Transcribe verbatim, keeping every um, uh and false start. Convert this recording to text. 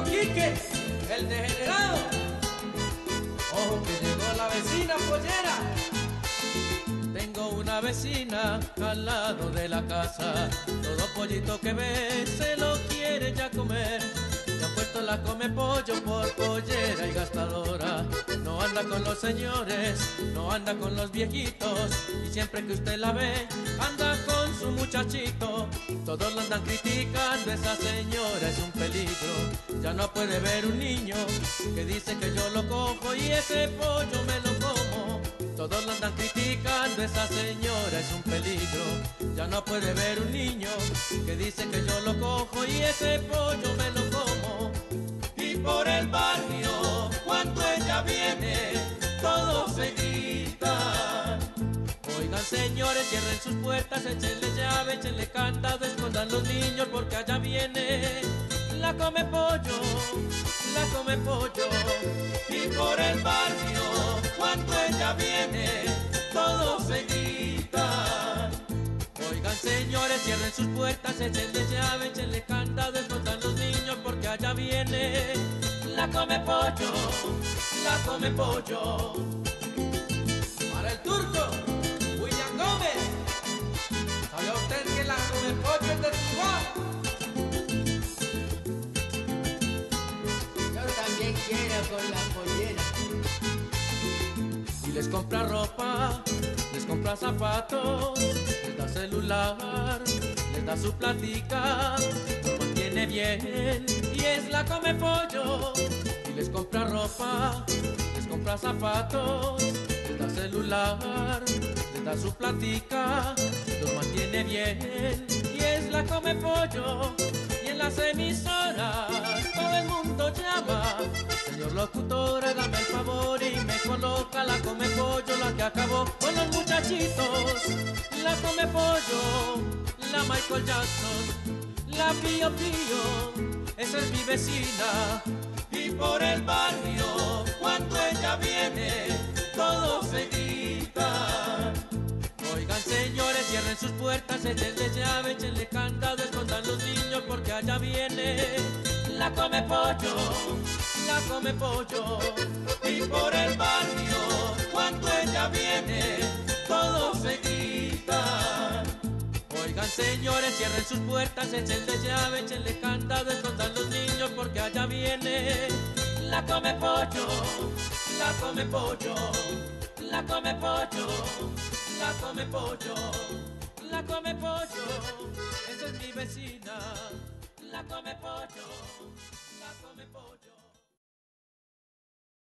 Quique, el degenerado. Ojo que llegó la vecina pollera. Tengo una vecina al lado de la casa. Todo pollito que ve se lo quiere ya comer. Ya puesto la come pollo por pollera y gastadora. No anda con los señores, no anda con los viejitos. Y siempre que usted la ve, anda con su muchachito. Todos lo andan criticando, esa señora es un peligro. Ya no puede ver un niño que dice que yo lo cojo y ese pollo me lo como. Todos lo andan criticando, esa señora es un peligro. Ya no puede ver un niño que dice que yo lo cojo y ese pollo me lo como. Y por el barrio, cuando ella viene, todos se gritan. Oigan señores, cierren sus puertas, échenle llave, échenle candado, escondan los niños porque allá viene la come pollo, la come pollo. Y por el barrio, cuando ella viene, todos se gritan. Oigan señores, cierren sus puertas, échenle llave, échenle candado, escondan los niños porque allá viene la come pollo, la come pollo. Para el turco, William Gómez. ¿Sabía usted que la come pollo es de Tubá? También quiero con la pollera. Y les compra ropa, les compra zapatos, les da celular, les da su platica, los mantiene bien y es la come pollo. Y les compra ropa, les compra zapatos, les da celular, les da su platica, los mantiene bien y es la come pollo. Y en las emisoras todo el mundo llama: señor locutor, hágame el favor y me coloca la come pollo, la que acabó con los muchachitos. La come pollo, la Michael Jackson, la Pío Pío, esa es mi vecina. Y por el barrio, cuando ella viene, todos se gritan. Oigan señores, cierren sus puertas, échenle llave, échenle candado, escondan los niños porque allá viene la come pollo, la come pollo. Y por el barrio, cuando ella viene, todos se gritan. Oigan señores, cierren sus puertas, échenle llave, échenle candado, escondan los niños porque allá viene la come pollo, la come pollo, la come pollo, la come pollo, la come pollo. Esa es mi vecina, la come pollo.